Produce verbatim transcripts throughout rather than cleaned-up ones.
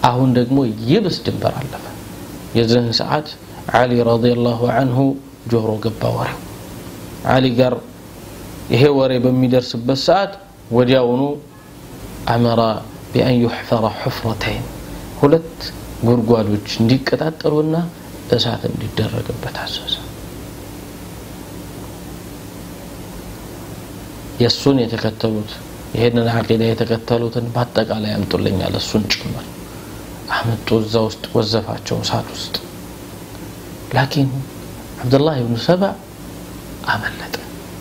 አሁን ደግሞ ይብስ ድንበር አለፈ የዘን ሰዓት علي رضي الله عنه ጆሮ ገባ ወሬው علي ጋር ይሄ ወሬ በሚደርስበት ሰዓት ወዲያውኑ አመራ بأن يحفر حفرتين ሁለት ጉርጓዶች እንዲቀጣጠሩና እሳት እንዲደረግበት አዘዘ የሱን የተከተሉት ይሄንን አቂዳ የተከተሉትን በአጠቃላይ አምጡልኛል እሱን ጭምር አመጡ እዛ ውስጥ ወዘፋቸው እሳት ውስጥ لكن عبد الله بن سبع አመለጠ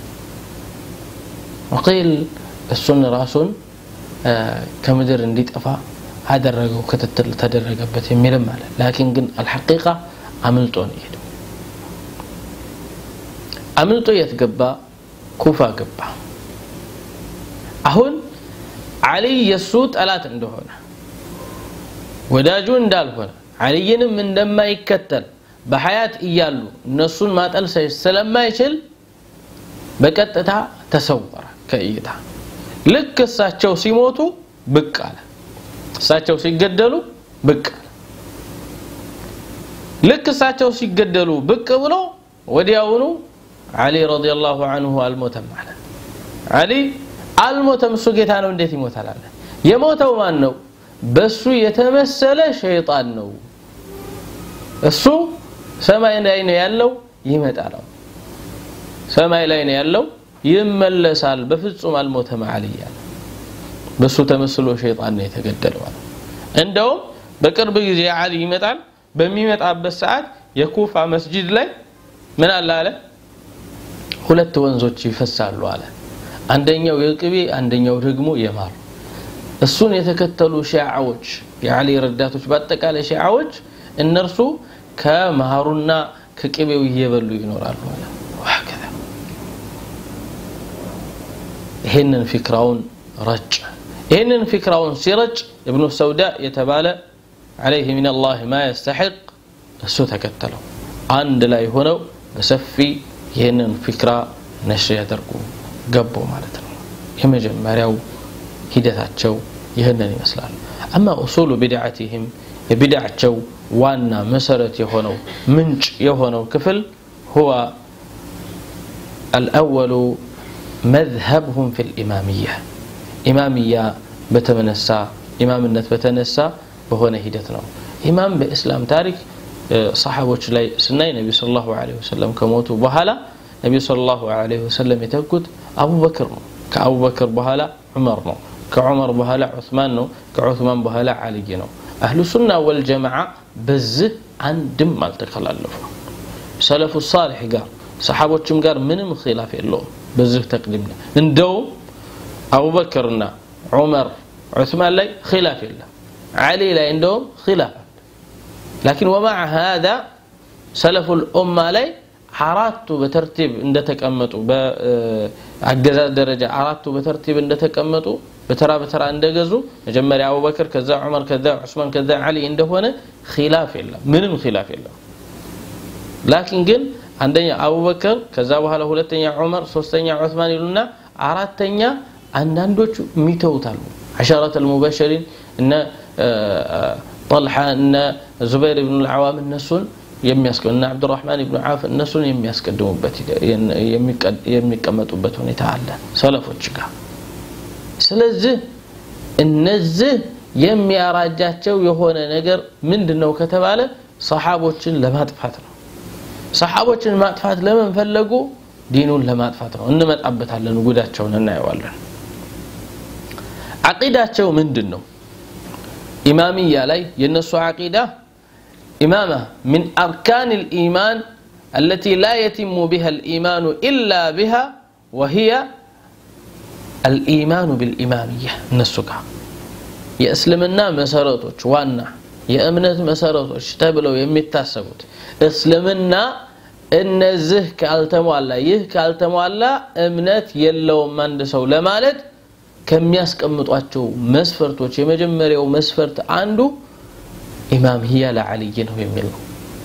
وقيل السن راسون كمدر እንዲጠፋ አደረገው ከተተል ተደረገበት የሚልም አለ لكن ግን الحقيقه አመልጦ ነው ይሄው አመልጦ የትገባ ኩፋ ገባ አሁን علي የሱ ጠላት እንደሆነ ወዳጁ እንዳልሆነ عليንም እንደማይከተል በحيات እያሉ እነሱን ማጠል ስለማይችል በቀጥታ ተሰወረ ከእይታ ልክ እሳቸው ሲሞቱ ብቅ አለ እሳቸው ሲገደሉ ብቅ አለ ልክ እሳቸው ሲገደሉ ብቅ ብሎ ወዲያውኑ علي رضي الله عنه አልሞተም አለ علي አልሞተም እሱ ጌታ ነው እንዴት ይሞታል አለ የሞተው ማን ነው በሱ የተመሰለ ሸይጣን ነው እሱ ሰማይ ላይ ነው ያለው ይመጣል ሰማይ ላይ ነው ያለው ይመለሳል በፍጹም አልሞተም علي ያለ በሱ ተመስሎ ሸይጣን ነው የተገደለው እንደው በቅርብ ጊዜ علي ይመጣል በሚመጣበት ሰዓት የኩፋ መስጂድ ላይ ምን አለ አለ ሁለት ወንዞች ይፈሳሉ አለ አንደኛው የቅቤ አንደኛው ደግሞ የማር እሱን የተከተሉ ሺዓዎች የዓሊ ረዳቶች በአጠቃላይ ሺዓዎች እነርሱ ከማሩና ከቅቤው እየበሉ ይኖራሉ አለ ወከዛ ይሄንን ፍክራውን ረጭ ይሄንን ፍክራውን ሲረጭ ابن السوداء የተባለ عليه من الله ما يستحق እሱ ተከተለው አንድ ላይ ሆነው በሰፊ ይሄንን ፍክራ ነሽር ያደርጉ ገቡ ማለት ነው የመጀመሪያው ሂደታቸው ይሄንን ይመስላል አማ اصول بدعتهم የቢድዓቸው ዋና መሰረት የሆነው ምንጭ የሆነው ክፍል هو الاول مذهبهم في الاماميه اماميه በተመነሳ ኢማምነት በተነሳ በሆነ ሂደት ነው ኢማም በእስላም ታሪክ ሰሃቦች ላይ ስናይ ነብዩ ሰለላሁ ዐለይሂ ወሰለም ከሞቱ በኋላ ነብዩ ሰለላሁ ዐለይሂ ወሰለም የተኩት አቡበክር ነው ከአቡበክር በኋላ ዑመር ነው ከዑመር በኋላ ዑስማን ነው ከዑስማን በኋላ አሊ ነው አህሉ ሱና ወልጀማዓ በዚህ አንድም አልተከላለፉ ሰለፉ ሷሊህ ጋር ሰሃቦችም ጋር ምንም ኺላፍ የለውም በዚህ ተቅዲም እንደው አቡበክርና ዑመር ዑስማን ላይ ኺላፍ የለም አሊ ላይ እንደው ኺላፍ لكن ومع هذا سلف الامه ላይ አራቱ በተርቲብ እንደተቀመጡ በአገዛዝ ደረጃ አራቱ በተርቲብ እንደተቀመጡ በተራ በተራ እንደገዙ መጀመሪያ አቡበክር ከዛ ዑመር ከዛ ዑስማን ከዛ አሊ እንደሆነ ኺላፍ የለም ምንም ኺላፍ የለም لكن ግን አንደኛ አቡበክር ከዛ በኋላ ሁለተኛ ዑመር ሶስተኛ ዑስማን ይሉና አራተኛ አንዳንዶቹ ሚተውታሉ عشرة المبشرين ان طلحه ان زبير بن العوام النسون የሚያስቀና عبد الرحمن بن عوف النسون የሚያስቀድሙበት የሚቀመጡበት ሁኔታ አለ ሰለፎች ጋር ስለዚህ እነዚህ የሚያራጃቸው የሆነ ነገር ምንድነው ከተባለ ሰሃቦችን ለማጥፋት ነው ሰሃቦችን ማጥፋት ለምን ፈለጉ ዲኑን ለማጥፋት ነው እንመጣበታለን ጉዳቸውን እናየዋለን አቂዳቸው ምንድነው ኢማሚያ ላይ የነሱ አቂዳ ኢማማ من اركان الايمان التي لا يتم بها الايمان الا بها وهي الايمان بالاماميه نسوك የእስልምና መሰረቶች ዋና የእምነት መሰረቶች ተብለው የሚታሰቡት እስልምና እነዚህ ካልተሟላ ይህ ካልተሟላ እምነት የለውም አንድ ሰው ለማለት ከሚያስቀምጧቸው መስፈርቶች የመጀመሪያው መስፈርት አንዱ ኢማምያ ለዓሊ ነው የሚለው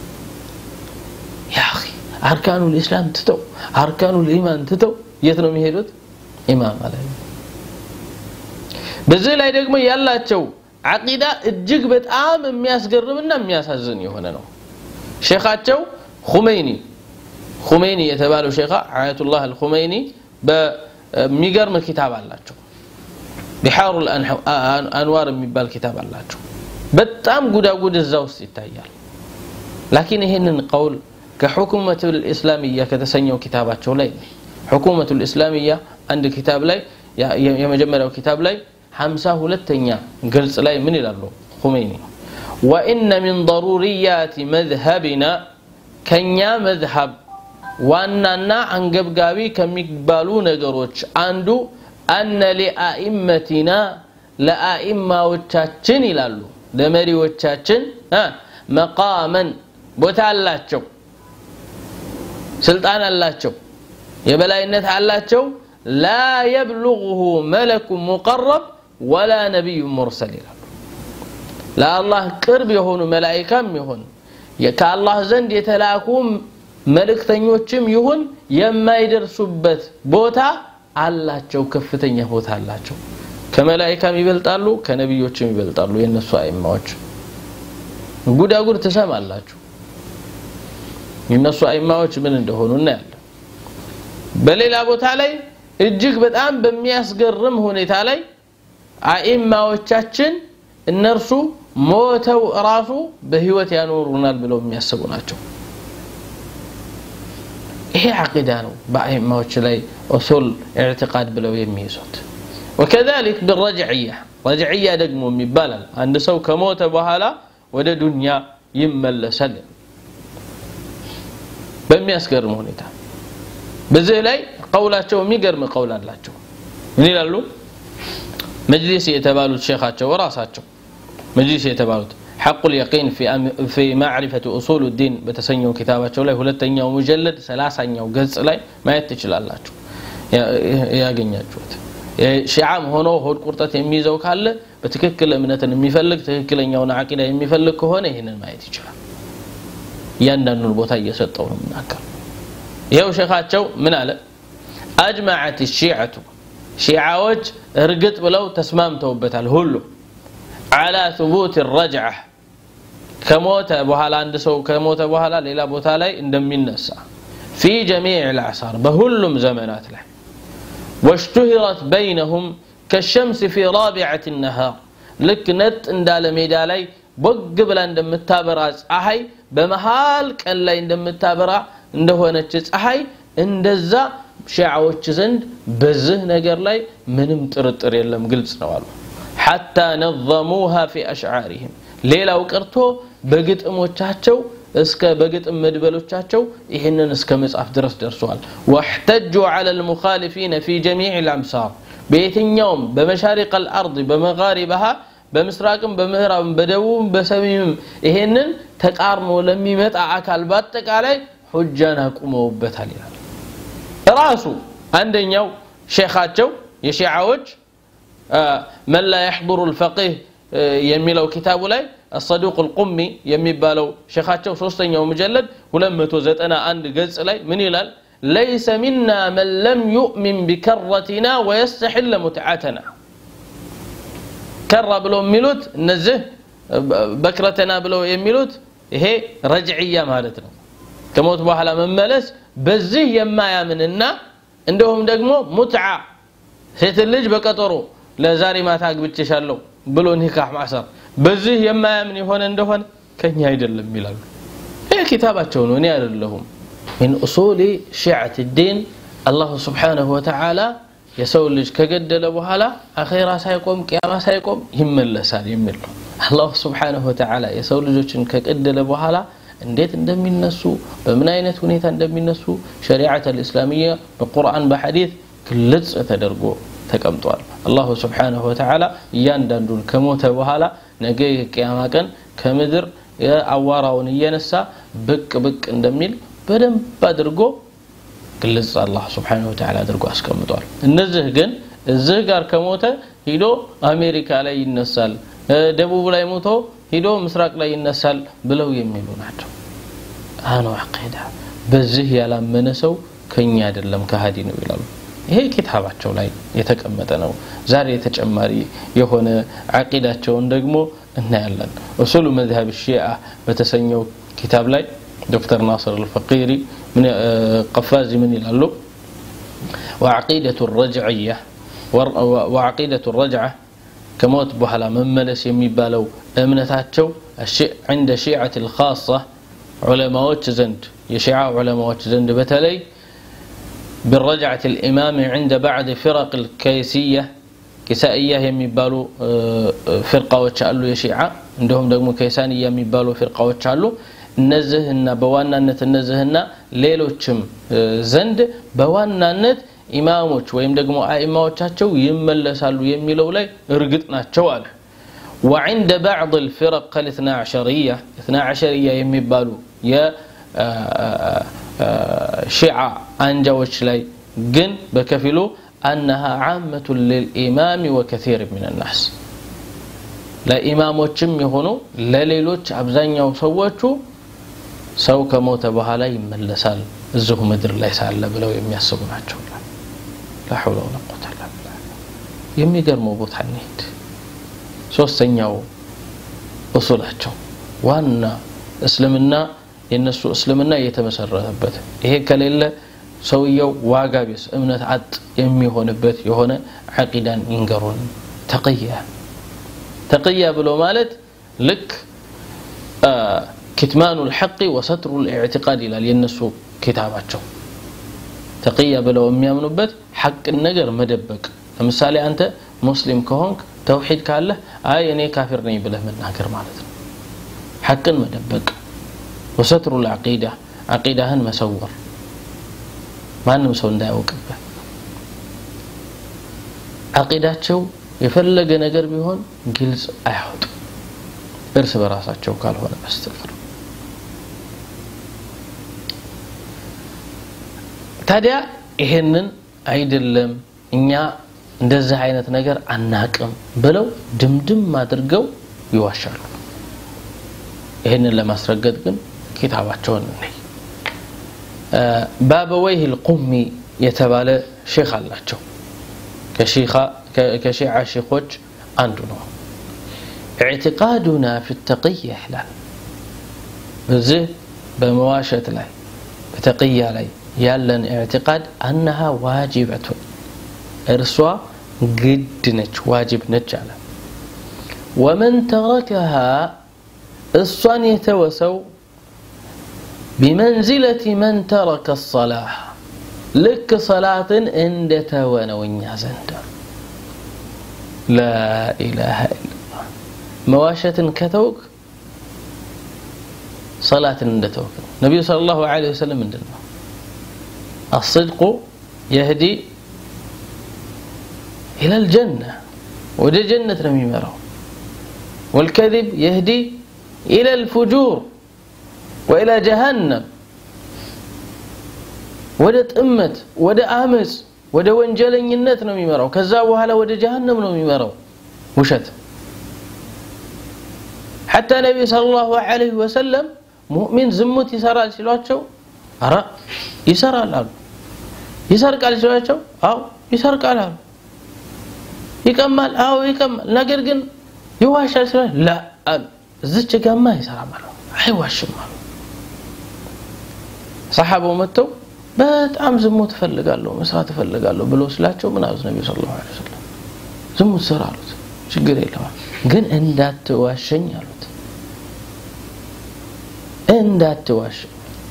ያ اخي አርካኑ الاسلام ተተው አርካኑ الإيمان ተተው የት ነው የሚሄዱት ኢማም አለ በዚህ ላይ ደግሞ ያላቸው عقيدة እጅግ በጣም የሚያስገርምና የሚያሳዝን የሆነ ነው ሼኻቸው ኹመይኒ ኹመይኒ የተባለው ሼኻ አያቱላህ አልኹመይኒ በሚገርም ኪታብ አላቸው بحار الانوار የሚባል ኪታብ አላቸው በጣም ጉዳጉድ እዛው ውስጥ ይታያል لكن ይሄንን ቀውል ከሁኩመቱ الاسلاميه ከተሰኘው ኪታባቸው ላይ ሁኩመቱ الاسلاميه አንድ ኪታብ ላይ የመጀመሪያው ኪታብ ላይ خمسة ሁለተኛ ግልጽ ላይ ምን ይላሉ ኹመይኒ وان من ضروريات مذهبنا ከኛ መዝሐብ ዋናና አንገብጋቢ ከሚባሉ ነገሮች አንዱ أن لأئمتنا لأئماዎቻችን ይላሉ ለመሪዎቻችን مقاما ቦታ አላቸው ስልጣን አላቸው የበላይነት አላቸው لا يبلغه ملك مقرب ولا نبي مرسل ይላሉ ለአላህ ቅርብ የሆኑ መላእክትም ይሁን ከአላህ ዘንድ የተላኩ መልእክተኞችም ይሁን የማይደርሱበት ቦታ አላቸው ከፍተኛ ቦታ አላቸው ከመላእክትም ይበልጣሉ ከነብዮችም ይበልጣሉ የነሱ አይማዎች ጉዳጉድ ተሰማላችሁ የነሱ አይማዎች ምን እንደሆኑ እናያለን በሌላ ቦታ ላይ እጅግ በጣም በሚያስገርም ሁኔታ ላይ አይማዎቻችን እነርሱ ሞተው ራሱ በህይወት ያኖሩናል ብለው የሚያስቡ ናቸው ይሄ አቂዳ ነው በአይማዎች ላይ ኡሱል ኢዕቲቃድ ብለው የሚይዙት وكذلك بالرجعيه رجعيه ደግሞ የሚባላል አንድ ሰው ከሞተ በኋላ ወደ ዱንያ ይመለሳል በሚያስገርም ሁኔታ በዚህ ላይ ቀውላቸው የሚገርም ቀውል አላቸው ምን ይላሉ መጅሊስ የተባሉት ሼኻቸው ወራሳቸው መጅሊስ የተባሉት حق اليقين في في معرفه اصول الدين በተሰኘው ኪታባቸው ላይ ሁለተኛው ሙጀለድ ثلاثኛው ገጽ ላይ ማየት ትችላላችሁ ያገኛችሁት ሺዓም ሆኖ ሆድ ቁርጠት የሚይዘው ካለ በትክክል እምነትን የሚፈልግ ትክክለኛውን አቂዳ የሚፈልግ ከሆነ ይሄንን ማየት ይችላል ያንዳንዱን ቦታ እየሰጠው ነው ምናከር ይሄው ሼኻቸው ምን አለ اجمعت الشيعه شيعاዎች እርግጥ ብለው ተስማምተውበታል ሁሉ على ثبوت الرجعه ከሞተ በኋላ አንድ ሰው ከሞተ በኋላ ሌላ ቦታ ላይ እንደሚነሳ في جميع الاعصار በሁሉም ዘመናት ላይ واشتهرت بينهم كالشمس في رابعه النهار لك نت እንዳለ ሜዳ ላይ ቦግ ብላ እንደምታበራ ፀሐይ በመሃል ቀን ላይ እንደምታበራ እንደሆነች ፀሐይ እንደዛ ሺዓዎች ዘንድ በዚህ ነገር ላይ ምንም ጥርጥር የለም ግልጽ ነው አሉ حتى نظموها في اشعارهم ሌላው ቀርቶ በግጥሞቻቸው እስከ በግጥም መድበሎቻቸው ይሄንን እስከ መጻፍ ድረስ ደርሷል واحتجوا على المخالفين في جميع الامصار በየትኛውም በመሻሪቅ الارض በመغاربها በምስራቅም በምዕራብም በደቡብም በሰሜንም ይሄንን ተቃርኖ ለሚመጣ አካል በአጠቃላይ ሁጃን አቁመውበታል ይላል ራሱ አንደኛው ሼኻቸው የሺዓዎች من لا يحضر الفقيه የሚለው ኪታቡ ላይ الصدوق القمي የሚባለው ሼኻቸው ሶስተኛው ሙጀለድ ሁለት መቶ ዘጠና አንድ ገጽ ላይ ምን ይላል ليس منا من لم يؤمن بكرتنا ويستحل متعتنا كر ብለው የሚሉት እነዚህ በክረተና ብለው የሚሉት ይሄ ረጅዕያ ማለት ነው ከሞት በኋላ መመለስ በዚህ የማያምንና እንደውም ደግሞ ሙትዓ ሴት ልጅ በቀጠሮ ለዛሬ ማታ አግብቼሻለሁ ብሎ ኒካህ ማሰር በዚህ የማያምን ይሆነ እንደሆነ ከኛ አይደለም ይላሉ ይሄ ኪታባቸው ነው እኔ አይደለሁም من اصول شيعه الدين الله سبحانه وتعالى የሰው ልጅ ከገደለ በኋላ አኺራ ሳይቆም ቂያማ ሳይቆም ይመለሳል የሚል ነው الله سبحانه وتعالى የሰው ልጆችን ከገደለ በኋላ እንዴት እንደሚነሱ በምን አይነት ሁኔታ እንደሚነሱ ሸሪዓተ الاسلاميه በቁርአን በሐዲስ ግልጽ ተደርጎ ተቀምጧል الله سبحانه وتعالى ያንዳንዱን ከሞተ በኋላ ነገ የቂያማ ቀን ከምድር ያዋራውን እየነሳ ብቅ ብቅ እንደሚል በደንብ አድርጎ ግልጽ الله سبحانه وتعالى አድርጎ አስቀምጧል እነዚህ ግን እዚህ ጋር ከሞተ ሄዶ አሜሪካ ላይ ይነሳል ደቡብ ላይ ሞቶ ሄዶ ምስራቅ ላይ ይነሳል ብለው የሚሉ ናቸው አኑ አቂዳ በዚህ ያላመነ ሰው ከኛ አይደለም ከሃዲ ነው ይላሉ ይሄ ኪታባቸው ላይ የተቀመጠ ነው ዛሬ ተጨማሪ የሆነ አቂዳቸውን ደግሞ እናያለን ኡሱሉ መዝሀብ ሺዓ በተሰኘው ኪታብ ላይ ዶክተር ናስር አልፈቂሪ ምን ቀፋዚ ምን ይላሉ وعقيدة الرجعية وعقيدة الرجعة كموت بحلا مملس يميبالو امنتاتشو الشيء عند شيعة الخاصة علماء زند يشيع علماء زند بتلي بالرجعة الإمام عند بعد فرق الكيسية كسائية يميبالو فرقة وتشالو يشيع عندهم دقمو كيسانية يميبالو فرقة وتشالو نزهنا بوانانت نزهنا ليلوچم زند بوانانت ኢማሞች ወይም ደግሞ አኢማዎቻቸው ይመለሳሉ የሚለው ላይ እርግጥ ናቸው አለ وعند بعض الفرق الاثنا عشرية اثنا عشرية የሚባሉ የሺዓ አንጃዎች ላይ ግን በከፊሉ انها عامة للامام وكثير من الناس ለኢማሞችም ይሆኑ ለሌሎች አብዛኛው ሰዎቹ ሰው ከሞተ በኋላ ይመለሳል እዚሁ ምድር ላይ ሳለ ብለው የሚያስቡ ናቸው لا حول ولا قوة إلا بالله የሚገርመው ቦታ እንሂድ ሶስተኛው ኡሱላቸው ዋና እስልምና የነሱ እስልምና የተመሰረተበት ይሄ ከሌለ ሰውየው ዋጋ ቢስ እምነት አጥ የሚሆንበት የሆነ አቂዳን ይንገሩን ተቅያ ተቅያ ብሎ ማለት ልክ كتمان الحق وستر الاعتقاد الى የነሱ ኪታባቸው تقية بلو የሚያምኑበት حق النجر مدبك ለምሳሌ አንተ ሙስሊም ከሆንክ ተውሂድ ካለ አይ እኔ ካፊር ነኝ ብለህ መናገር ማለት ነው حقን መደበቅ وستر العقيدة عقيدهን መሰወር ማንንም ሰው እንዳያውቅበት عقيداቸው የፈለገ ነገር ቢሆን ግልጽ አይወጡ እርስ በራሳቸው ካልሆነ በስተቀር ታዲያ ይሄንን አይደለም እኛ እንደዚህ አይነት ነገር አናቅም ብለው ድምድም አድርገው ይዋሻሉ ይሄንን ለማስረገጥ ግን ኪታባቸውን ነይ ባበወይህ القمي የተባለ ሼኽ አላቸው ከሼኻ ከሺዓ ሼኾች አንዱ ነው اعتقادنا في التقية ይላል በዚህ በመዋሸት ላይ በተቅያ ላይ ያለን اعتقاد انها واجبة ارسوا قد نج واجب نج على ومن تركها الصن يتوسو بمنزلة من ترك الصلاة لك صلاة عند تونا ونيا زند لا اله الا الله مواشة كتوك صلاة عند توك النبي صلى الله عليه وسلم عندنا الصدق يهدي إلى الجنة وده جنة نميمره والكذب يهدي إلى الفجور وإلى جهنم وده تأمت وده آمس وده وانجلن النت نميمره كذابوا هلا وده جهنم نميمره وشت حتى النبي صلى الله عليه وسلم مؤمن زمت يسرى سلواتشو أرى يسرى الأرض يسرق على سلواتشو أو يسرق على الأرض يكمل أو يكمل نقر قن يواش على سلوات لا زدش قام ما يسرى ماله حيواش ماله صحابه متوا በጣም ዝሙት ፈልጋለሁ መስራት ፈልጋለሁ ብሎ ስላቸው ምን አሉት ነብዩ ሰለላሁ ዐለይሂ ወሰለም ዝሙት ስራ አሉት ችግር የለም ግን እንዳትዋሸኝ አሉት እንዳትዋሽ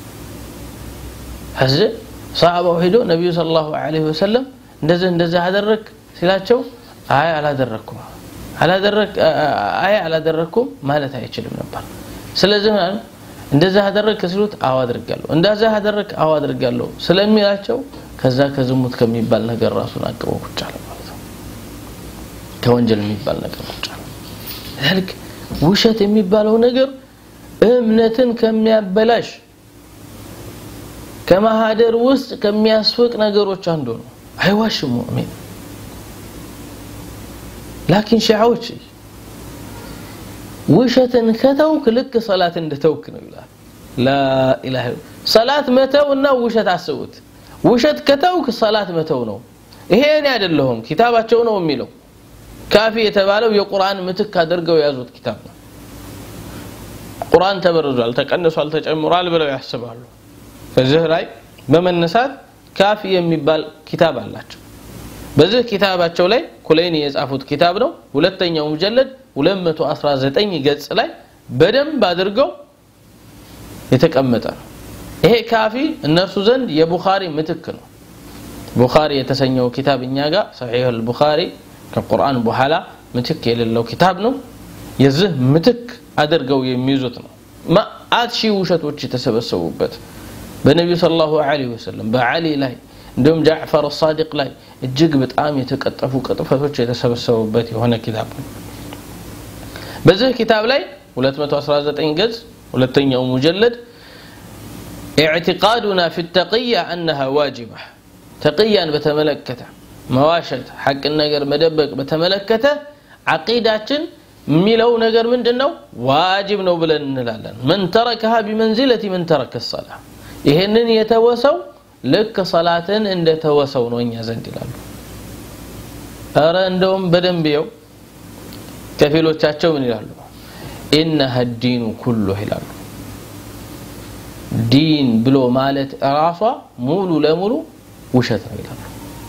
ሐዘ صحابه ሄዶ ነብዩ ሰለላሁ ዐለይሂ ወሰለም እንደዚህ እንደዚህ አደረክ ሲላቸው አይ አላደረኩም አላደረክ አይ አላደረኩም ማለት አይችልም ነበር ስለዚህ እንደዛ አደረክ ሲሉት አው አድርጋለሁ እንደዛ አደረክ አው አድርጋለሁ ስለሚላቸው ከዛ ከዝሙት ከሚባል ነገር ራሱን አቀበው ቁጫለ ማለት ነው ከወንጀል የሚባል ነገር ቁጫለ ለልክ ውሸት የሚባለው ነገር እምነትን ከሚያበላሽ ከማሃደር ውስጥ ከሚያስወቅ ነገሮች አንዱ ነው አይዋሽም ሙእሚን لكن ሸዓዎች وشتن كتوك لك صلاة اندتوك نقول لا إله إلا صلاة متونا وشت عسوت وشت كتوك صلاة متونو ይሄ እኔ አይደለሁም ኪታባቸው ነው የሚለው ካፊ የተባለው የቁርአን ምትክ አድርገው ያዙት ኪታብ ነው ቁርአን ተበርዟል ተቀንሷል ተጨምሯል ብለው ያስባሉ ከዚህ ላይ በመነሳት ካፊ የሚባል ኪታብ አላቸው በዚህ ኪታባቸው ላይ ኩለይኒ የጻፉት ኪታብ ነው ሁለተኛው ሙጀለድ ሁለት መቶ አስራ ዘጠኝ ገጽ ላይ በደንብ አድርገው የተቀመጠ ነው ይሄ ካፊ እነርሱ ዘንድ የቡኻሪ ምትክ ነው ቡኻሪ የተሰኘው ኪታብኛ ጋር ሰሒህ አልቡኻሪ ከቁርአን በኋላ ምትክ የሌለው ኪታብ ነው የዚህ ምትክ አድርገው የሚይዙት ነው ማአት ሺህ ውሸቶች የተሰበሰቡበት በነብዩ ሰለላሁ ዐለይሂ ወሰለም በአሊ ላይ እንደውም ጃዕፈር الصادق ላይ እጅግ በጣም የተቀጠፉ ቅጥፈቶች የተሰበሰቡበት የሆነ ኪታብ ነው በዚህ ኪታብ ላይ ሁለት መቶ አስራ ዘጠኝ ገጽ ሁለተኛው ሙጀለድ اعتقادنا في التقية أنها واجبة تقيا بتملكته مواشد حق النجر مدبق بتملكته عقيداتن ميلو نجر من دنو واجب نو بلن نلالن من تركها بمنزلة من ترك الصلاة ይሄንን የተወሰው ልክ ሶላትን እንደተወሰው ነው እኛ ዘንድ ይላሉ አረ እንደውም በደንብየው ከፊሎቻቸው ምን ይላሉ إنها الدين كله ይላሉ ዲን ብሎ ማለት ራሷ ሙሉ ለሙሉ ውሸት ነው ይላሉ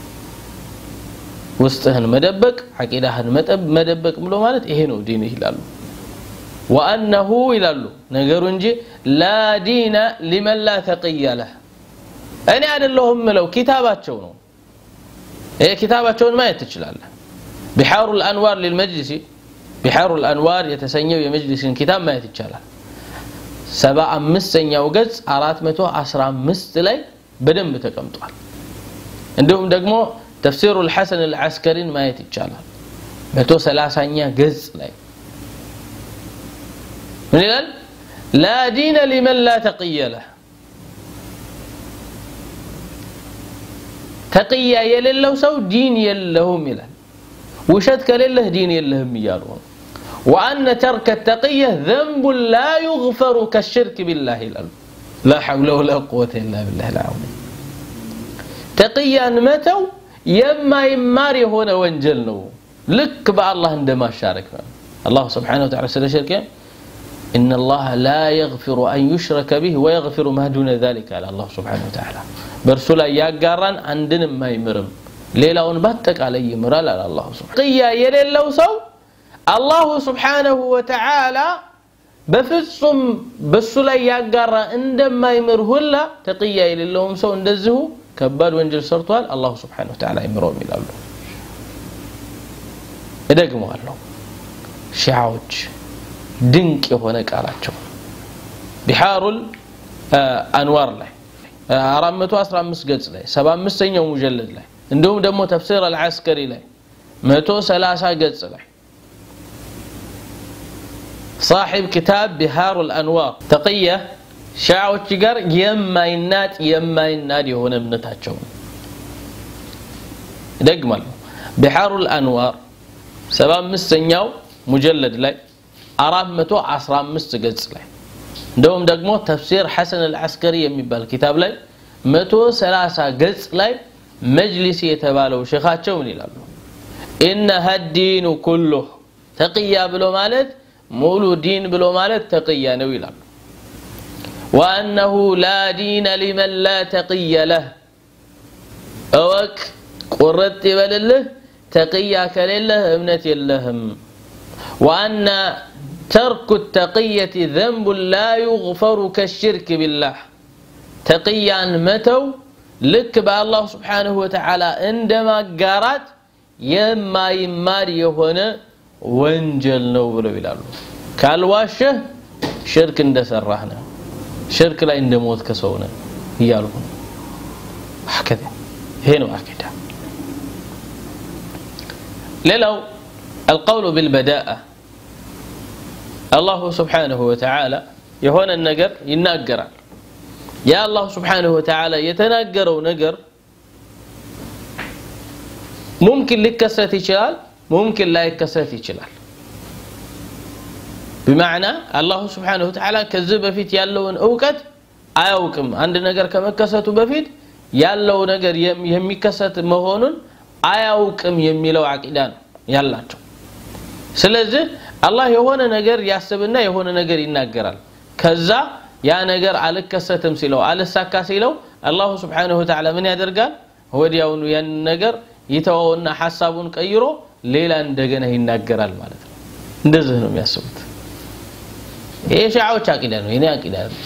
ውስጥህን መደበቅ አቂዳህን መደበቅ ብሎ ማለት ይሄ ነው ዲን ይላሉ وأنه ይላሉ ነገሩ እንጂ لا دين لمن لا تقي له እኔ አይደለሁም ምለው ኪታባቸው ነው ይሄ ኪታባቸውን ማየት ትችላለህ بحار الأنوار للمجلس بحار الأنوار የተሰኘው የመጅሊስን ኪታብ ማየት ይቻላል ሰባ አምስተኛው ገጽ አራት መቶ አስራ አምስት ላይ በደንብ ተቀምጧል እንደውም ደግሞ تفسير الحسن العسكري ማየት ይቻላል መቶ ሰላሳኛ ገጽ ላይ من يقول لا دين لمن لا تقي له تقي يلله سو دين يلهم يلل وشد كلله دين يلهم يالون وأن ترك التقية ذنب لا يغفر كالشرك بالله يلل لا حول ولا قوة إلا بالله العظيم تقيا متوا يما يماري هنا وانجلنوا لك بقى الله عندما شاركنا الله سبحانه وتعالى سل شركه إن الله لا يغفر أن يشرك به ويغفر ما دون ذلك على الله سبحانه وتعالى برسولا يقارن عندنا ما يمرم ليلون باتك على يمرال على الله سبحانه قيا يليلو سو الله سبحانه وتعالى بفصم برسولا يقارن عندما يمره لا تقيا يليلهم سو اندزه كبار وانجل سرطوال الله سبحانه وتعالى يمرهم إلى الله يدقموا الله شعوج ድንቅ የሆነ ቃላቸው ቢሃሩል አንዋር ላይ አራት መቶ አስራ አምስት ገጽ ላይ ሰባ አምስተኛው ሙጀለድ ላይ እንደውም ደግሞ ተፍሲር አልዓስከሪ ላይ መቶ ሰላሳ ገጽ ላይ صاحب كتاب بحار الانوار تقيه ሻዓዎች ጋር የማይናጥ የማይናድ የሆነ እምነታቸው ደግማል بحار الانوار ሰባ አምስተኛው ሙጀለድ ላይ አራት መቶ አስራ አምስት ገጽ ላይ እንደውም ደግሞ ተፍሲር ሐሰን አልዓስከሪ የሚባል ኪታብ ላይ መቶ ሰላሳ ገጽ ላይ መጅሊስ የተባለው ሸኻቸው ምን ይላሉ إن الدين كله تقيا ብሎ ማለት ሙሉ ዲን ብሎ ማለት ተቅያ ነው ይላሉ وأنه لا دين لمن لا تقي له أوك قرت يبلله تقيا كلله እምነት የለህም وأن ترك التقية ذنب لا يغفر كالشرك بالله تقيا متو لك بالله سبحانه وتعالى عندما قارات يما يمار يهونه وانجل نو بلو يلالو كالواشه شرك اندسرحنا شرك لا اندموت كسونا يالو هكذا هنا هكذا للو القول بالبداءة الله سبحانه وتعالى يهون النجر يناجر يا الله سبحانه وتعالى يتناجروا نجر ممكن لك كسرت يشلال ممكن لا يكسرت يشلال بمعنى الله سبحانه وتعالى كذب فيت يالون اوقت አያውቅም አንድ ነገር ከመከሰቱ በፊት ያለው ነገር የሚከሰት መሆኑን አያውቅም የሚለው አቂዳ ነው ያላቸው ስለዚህ አላህ የሆነ ነገር ያስብና የሆነ ነገር ይናገራል ከዛ ያ ነገር አልከሰተም ሲለው አልሳካ ሲለው አላህ Subhanahu Wa Ta'ala ምን ያደርጋል ወዲያውኑ ያን ነገር ይተወውና ሐሳቡን ቀይሮ ሌላ እንደገና ይናገራል ማለት ነው እንደዚህ ነው የሚያስቡት ይሄ ሺዓዎች አቂዳ ነው የኔ አቂዳ ነው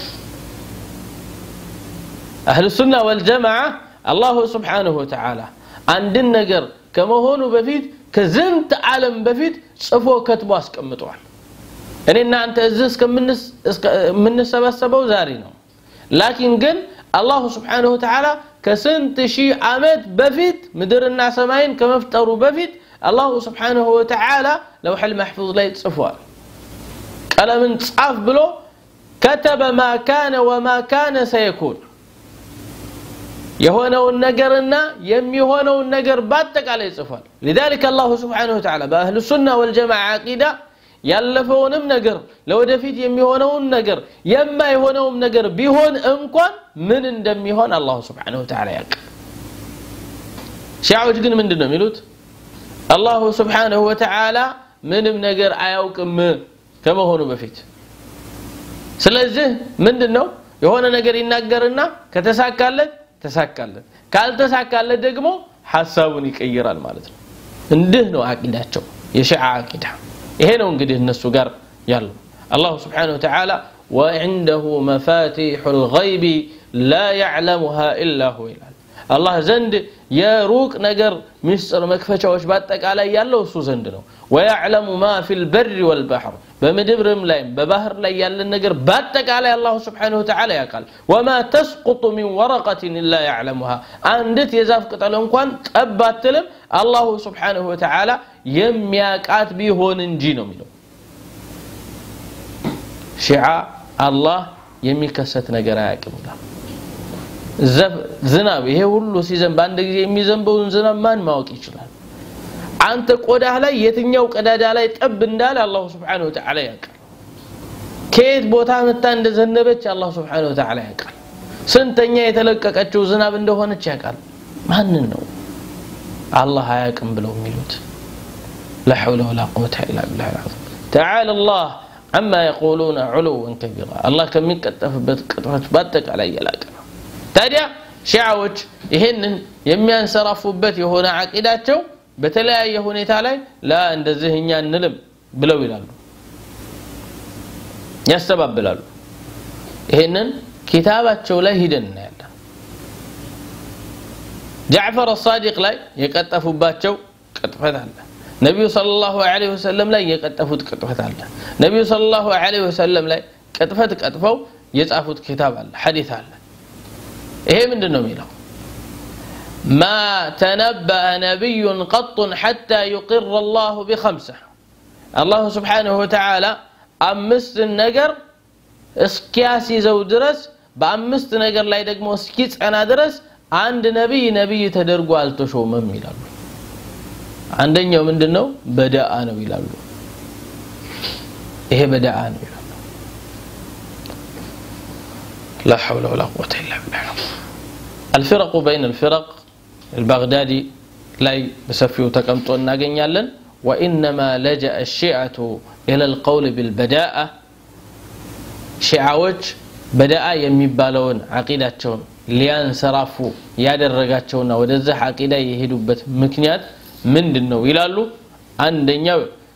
አህሉ ሱና ወልጀማዓ አላህ Subhanahu Wa Ta'ala አንድን ነገር ከመሆኑ በፊት ከዝንት ዓለም በፊት ጽፎ ከትቦ አስቀምጧል እኔና አንተ እዚህ እስከምንሰበሰበው ዛሬ ነው ላኪን ግን አላህ Subhanahu Wa Ta'ala ከስንት ሺህ ዓመት በፊት ምድርና ሰማይን ከመፍጠሩ በፊት አላህ Subhanahu Wa Ta'ala ለውህል መህፉዝ ላይ ጽፏል ቀለምን ጻፍ ብሎ كتب ما كان وما كان سيكون የሆነውን ነገርና የሚሆነውን ነገር ባጠቃላይ ጽፏል لذلك الله سبحانه وتعالى باهل السنه والجماعه عقيده ያለፈውንም ነገር ለወደፊት የሚሆነውን ነገር የማይሆነውም ነገር ቢሆን እንኳን ምን እንደሚሆን አላህ Subhanahu Wa Ta'ala ያውቃል ሺዓዎች ግን ምንድነው የሚሉት አላህ Subhanahu Wa Ta'ala ምንም ነገር አያውቅም ከመሆኑ በፊት ስለዚህ ምንድነው የሆነ ነገር ይናገርና ከተሳካለት ተሳካለት ካልተሳካለት ደግሞ ሐሳቡን ይቀይራል ማለት ነው እንዲህ ነው አቂዳቸው የሺዓ አቂዳ ይሄ ነው እንግዲህ እነሱ ጋር ያለው አላህ Subhanahu Wa Ta'ala وعنده مفاتيح الغيب لا يعلمها الا هو ይላል አላህ ዘንድ የሩቅ ነገር ምስጥር መክፈቻዎች ባጠቃላይ ያለው እሱ ዘንድ ነው ويعلم ما في البر والبحر በምድርም ላይ በባህር ላይ ያለ ነገር ባጠቃላይ አላህ Subhanahu Wa Ta'ala ያውቃል وما تسقط من ورقة الا يعلمها አንዲት የዛፍ ቅጠል እንኳን ጠባትልም አላህ Subhanahu Wa Ta'ala የሚያቃት ቢሆን እንጂ ነው የሚለው ሺዓ አላህ የሚከሰት ነገር አያውቅም ዝናብ ይሄ ሁሉ ሲዘንብ አንድ ጊዜ የሚዘንበውን ዝናብ ማን ማወቅ ይችላል አንተ ቆዳህ ላይ የትኛው ቀዳዳ ላይ ጠብ እንዳለ አላህ Subhanahu Wa Ta'ala ያውቃል ከየት ቦታ መጣ እንደዘነበች አላህ Subhanahu Wa Ta'ala ያውቃል ስንተኛ የተለቀቀችው ዝናብ እንደሆነች ያውቃል ማን ነው አላህ አያውቅም ብለው የሚሉት لا حول ولا قوه الا بالله العظيم تعالى الله عما يقولون علوا كبيرا الله كم يكتفበት ቅጥፈት ባጠቃላይ ያላቀ ታዲያ ሺዓዎች ይሄንን የሚያንሰራፉበት የሆነ አቂዳቸው በተለያየ ሁኔታ ላይ ላ እንደዚህኛ እንልም ብለው ይላሉ ያስተባብላሉ ይሄንን ኪታባቸው ላይ ሂደን እናያለን ጃዕፈር الصادق ላይ የቀጠፉባቸው ቅጥፈት አለ ነብዩ ሰለላሁ ዐለይሂ ወሰለም ላይ የቀጠፉት ቅጥፈት አለ ነብዩ ሰለላሁ ዐለይሂ ወሰለም ላይ ቅጥፈት ቀጥፈው የጻፉት ኪታብ አለ ሐዲስ አለ ይሄ ምንድነው የሚለው ما تنبأ نبي قط حتى يقر الله بخمسه الله سبحانه وتعالى አምስት ነገር እስኪያሲ ዘው ድረስ በአምስት ነገር ላይ ደግሞ እስኪጸና ድረስ አንድ ነብይ ነብይ ተደርጎ አልተሾመም ይላሉ አንደኛው ምንድነው በዳአ ነው ይላሉ ይሄ በዳአ ነው ይላሉ لا حول ولا قوه الا بالله الفرق بين الفرق البغدادي لا بسفيو تقمطو እናገኛለን وانما لجأ الشيعة الى القول بالبداءة شيعዎች በዳአ የሚባለውን አቂዳቸውን ሊያንሰራፉ ያደረጋቸውና ወደዚህ አቂዳ የሄዱበት ምክንያት ምንድነው ይላሉ አንደኛው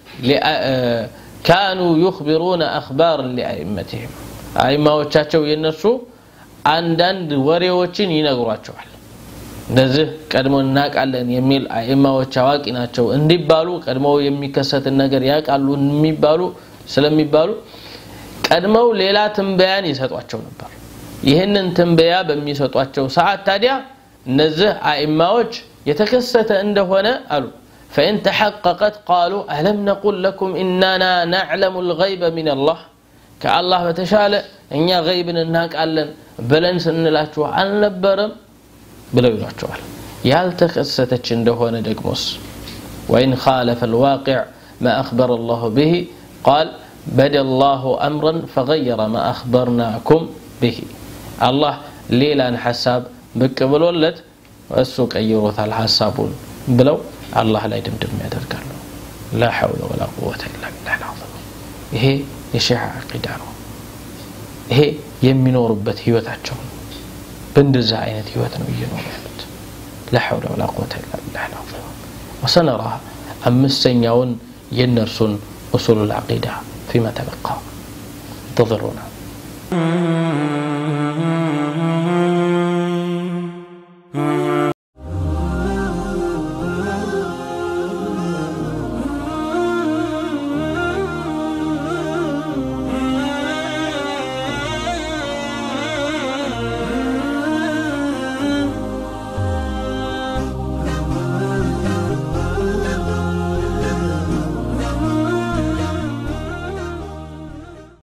كانوا يخبرون اخبار لائمتهم አይማዎቻቸው የነሱ አንዳንድ ወሬዎችን ይነግሯቸዋል እንደዚህ ቀድሞ እናቃለን የሚል አይማዎች አዋቂ ናቸው እንዲባሉ ቀድሞ የሚከሰት ነገር ያቃሉ የሚባሉ ስለሚባሉ ቀድመው ሌላ ትንበያን ይሰጧቸው ነበር ይሄንን ትንበያ በሚሰጧቸው ሰዓት ታዲያ እነዚህ አይማዎች የተከሰተ እንደሆነ አሉ فإن تحققت قالوا ألم نقل لكم إننا نعلم الغيب من الله كالله بتشال إن غيبنا እናቃለን ብለን ስንላችሁ አልነበረም ብለው ይሏቸዋል ያልተከሰተች እንደሆነ ደግሞስ وإن خالف الواقع ما أخبر الله به قال بدا الله أمرا فغير ما أخبرناكم به الله ليلان حساب بقبلولت እሱ ቀይሮታል ሐሳቡን ብለው አላህ ላይ ድምድም ያደርጋሉ لا حول ولا قوة إلا بالله العظيم ይሄ የሺዓ አቂዳ ነው ይሄ የሚኖሩበት ህይወታቸው በእንደዛ አይነት ህይወት ነው እየኖሩ ያሉት لا حول ولا قوة إلا بالله العظيم وسنرى أمسنياون ينرسون أصول العقيدة فيما تبقى انتظرونا